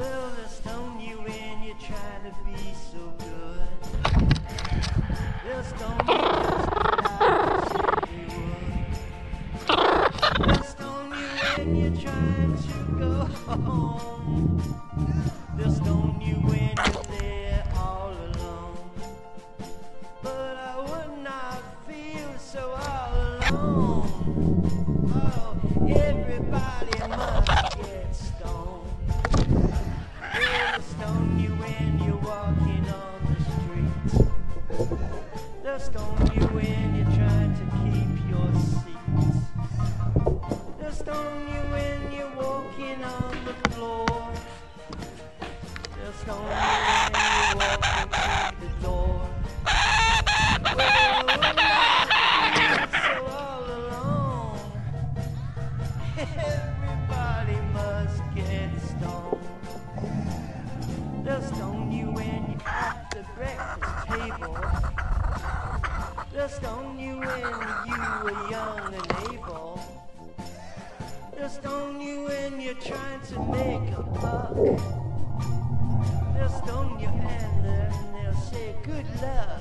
Well, they'll stone you when you try to be so good. They'll stone you just like they would. They'll stone you when you're trying to go home. They'll stone you when you're there all alone. But I would not feel so all alone. Oh, everybody must get stoned. They'll stone you when you're walking on the street. They'll stone you when you're trying to keep your seats. They'll stone you when you're walking on the floor. They'll stone you when you're walking through the door. Well, I feel so all alone. Everybody must get stoned. They'll stone you when you're at the breakfast table. They'll stone you when you were young and able. They'll stone you when you're trying to make a buck. They'll stone you and then they'll say good luck.